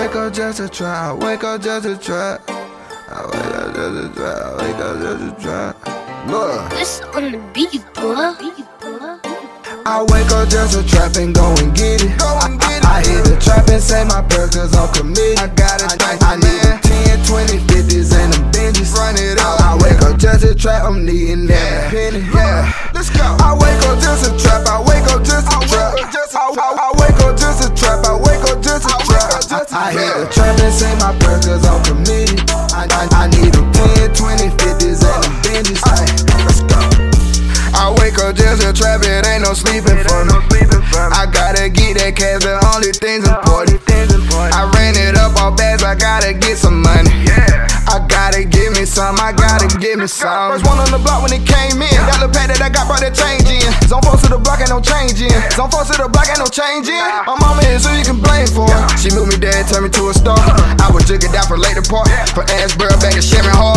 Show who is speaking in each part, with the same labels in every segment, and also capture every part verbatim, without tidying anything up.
Speaker 1: wake up just to try, I wake up just to try. I wake up just to try, I wake up just to try. Look,
Speaker 2: this on the beat, boy.
Speaker 1: I wake up just to trap and go and get it. Go and get it. I, I hit the trap and say my prayer cause I'm committed. I got it, I, I, I need ten, twenty, fifties and them Benjis. Run it up. I, I wake up just to trap, I'm needing that penny. Yeah, let's go. I wake up just to trap, I wake up just to trap. I, I, I wake up just to trap, I wake up just to trap. I, I hit the trap and say my prayer cause I'm committed. I, I, I need them ten, twenty, fifties and them Benjis. Ay, let's go. I wake up just to trap, it ain't no sleeping for me. I gotta get that cash, the only thing's important. I ran it up all bags, I gotta get some money. I gotta give me some, I gotta give me some. First one on the block when it came in. Got the pad that I got, brought that change in. Zone force to the block, ain't no change in. Zone force to the block, ain't no change in. My mama is who you can blame for. She moved me there, turned me to a star. I was jigging down from Lake Park, from Ashboro back to Sherman Hall.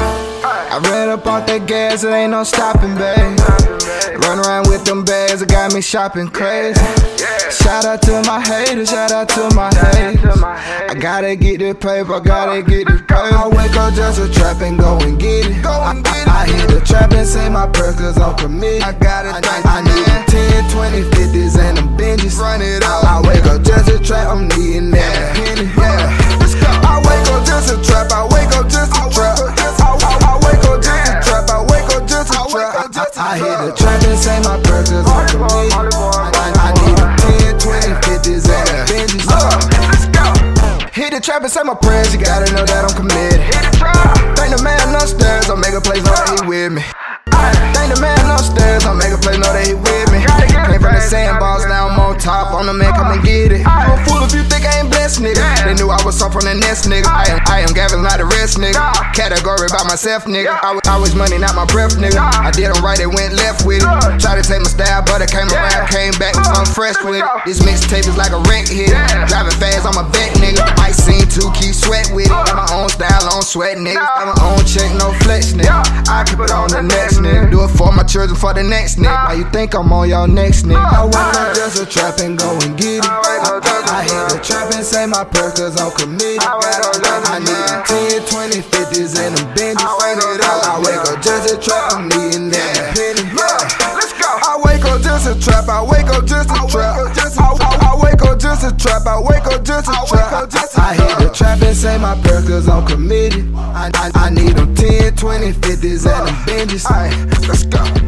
Speaker 1: I ran up off that gas, it ain't no stopping, babe. Run around with them bags, it got me shopping crazy. Shout out to my haters, shout out to my haters. I gotta get the paper, gotta get the paper. I wake up just to trap and go and get it. I, I, I hit the trap and say my prayer cause I'm committed. I got it, I, I need ten, twenty, fifties and them Benjis. Run it up. I wake up just to trap, I'm needing that penny. Yeah, let's go. I wake up just to trap, I wake up just to trap. I wake up just to trap, I wake up just to trap. I hit the trap and say my prayer cause I'm committed. I, I need them ten, twenty, fifties and them Benjis. Let's go. Hit the trap and say my prayers, you gotta know that I'm committed. Thank the man upstairs, I'll make a place, know that he with me. Thank the man upstairs, I'll make a place, know that he with me. Came from the sandbox, now I'm on top, on the man, come and get it. You a fool if you think I ain't blessed, nigga. They knew I was up from the nest, nigga. I am, I am Gavins, not the rest, nigga. Category by myself, nigga. I was always money, not my breath, nigga. I did them right, they went left with it. Tried to take my style, but it came around, came back with something fresh with it. This mixtape is like a wreck hit. Driving fast, I'm a vet, nigga. Might seem to keep sweat with it. Got my own style, on sweat, nigga. Got my own check, no flex, nigga. I keep it on the next, nigga. Do it for my children, for the next nigga. Why you think I'm on y'all next nigga? I wake up just to trap and go and get it. I, I, I hit the trap and say my prayer cause I'm committed. I need ten, twenty, fifties and them Benjis. I wake up just to trap, I'm needing that penny. Yeah, let's go. I wake up just to trap, I wake up just to trap. I, I, I wake up just to trap, I wake up just to trap. I hit the trap and say my prayer cause I'm committed. I, I, I need them ten, twenty, fifties and them Benjis. Let's go.